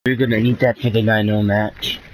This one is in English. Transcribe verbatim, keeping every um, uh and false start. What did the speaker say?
You're gonna need that for the nine oh match.